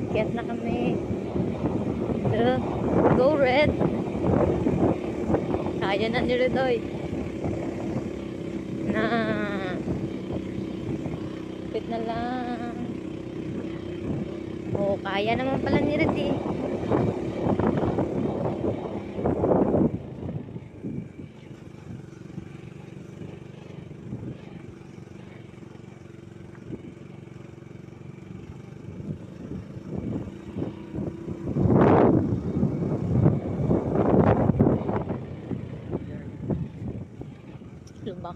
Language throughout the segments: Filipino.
Akyat na kami. Go Red! Kaya na ni Redoy. Na pit na lang. Oh, kaya naman pala ni Red eh. Lubak.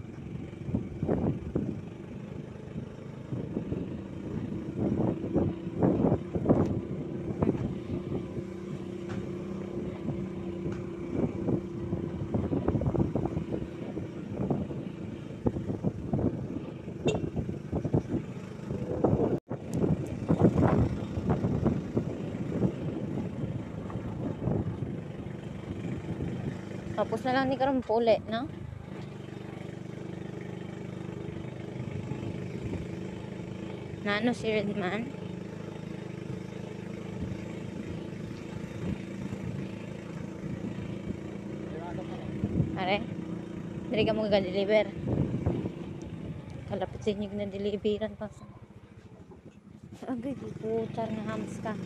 Tapos na lang ni karong puli, no? Nano si Redman? Are? Dili ka mo ga-deliver. Kalapit sa inyo na deliveran pa sa. Agay, putar nga hams ka.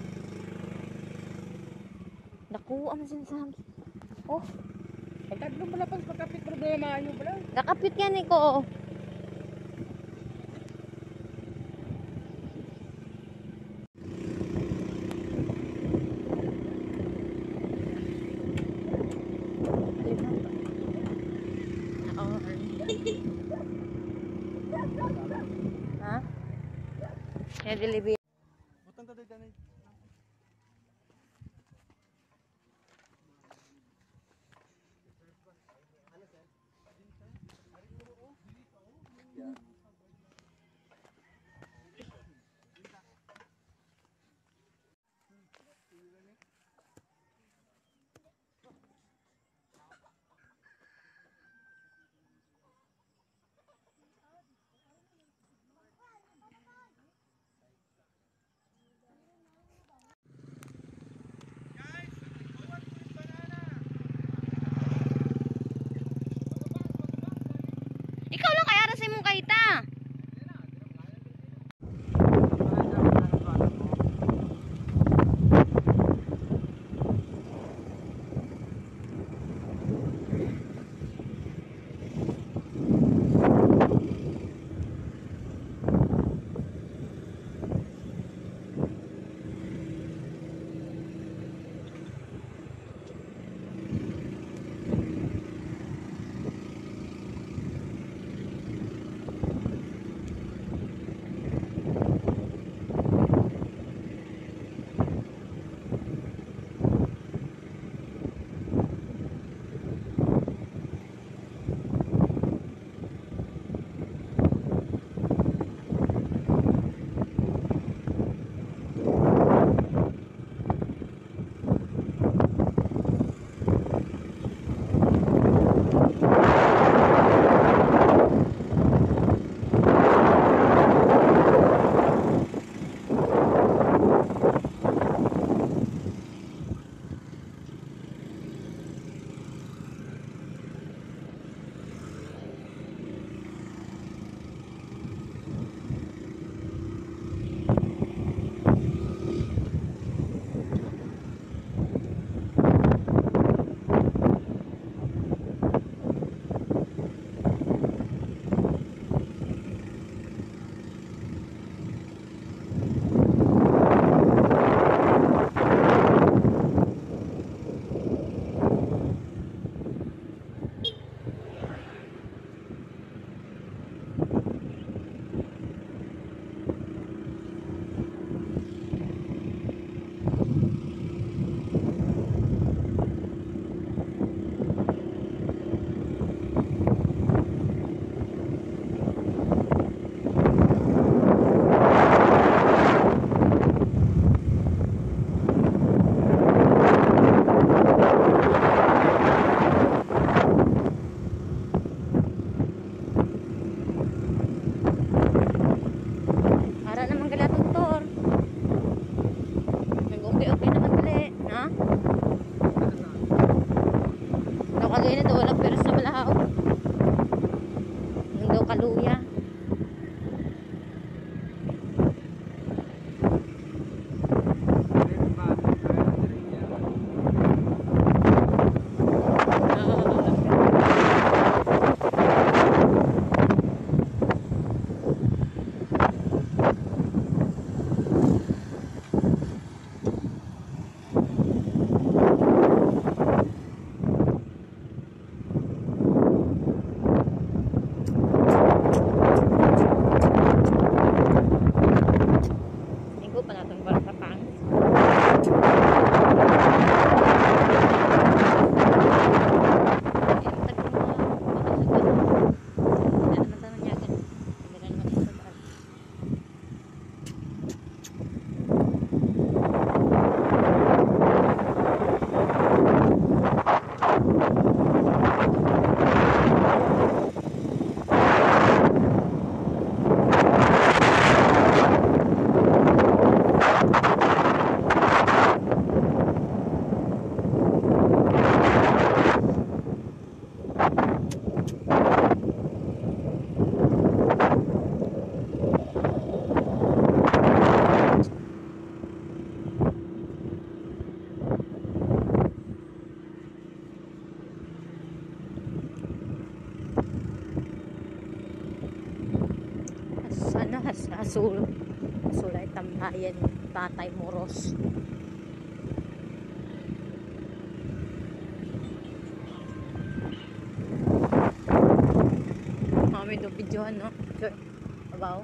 Nakuha mo sin sa hams. Oh, Pagkatlo pala pag pagkapit problema nyo pala. nakapit yan eh ko. Ha? Kaya delivery. Butang to dito na. Ikaw lang kaya sa imong kahita. Agay na daw wala pero sa balahaw. Ang daw kaluya. Linggo pa natin para sa pang. Asul ay tambayan Tatay Moros. May do videohan no. Sure. Abaw.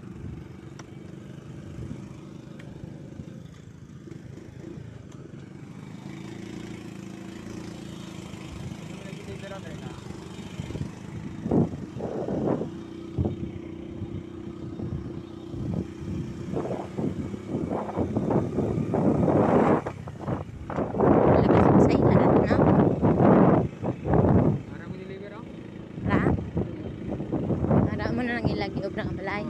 Lagi obrang amalay.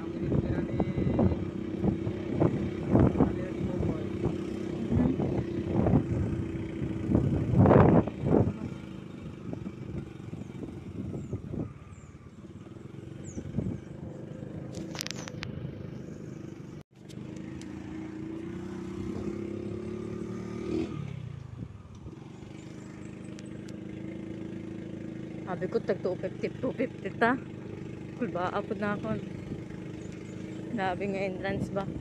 Sabi ko tag 250 ta. Ba, apod na ako. Labi nga entrance ba?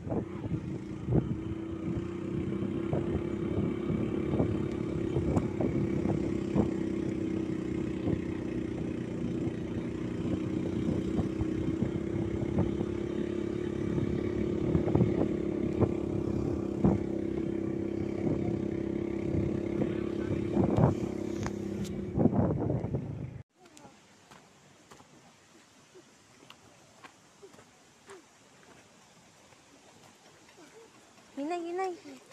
Hinay.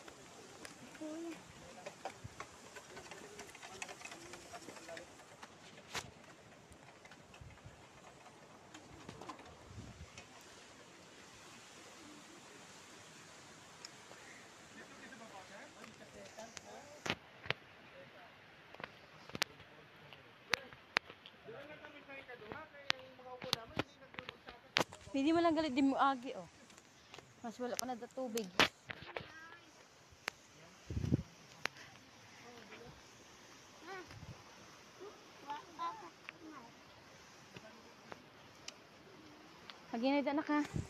Hindi mo lang galit din mo agi oh. Mas wala pa na tubig. Haginay na ka.